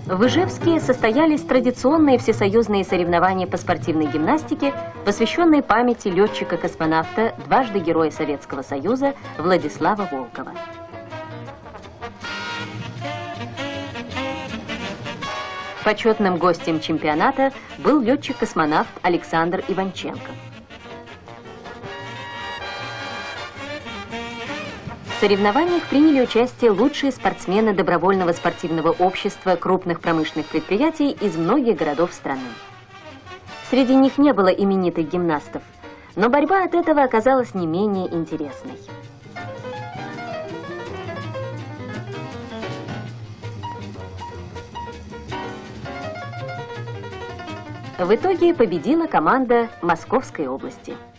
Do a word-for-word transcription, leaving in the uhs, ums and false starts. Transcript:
В Ижевске состоялись традиционные всесоюзные соревнования по спортивной гимнастике, посвященные памяти летчика-космонавта, дважды Героя Советского Союза Владислава Волкова. Почетным гостем чемпионата был летчик-космонавт Александр Иванченко. В соревнованиях приняли участие лучшие спортсмены добровольного спортивного общества крупных промышленных предприятий из многих городов страны. Среди них не было именитых гимнастов, но борьба от этого оказалась не менее интересной. В итоге победила команда Московской области.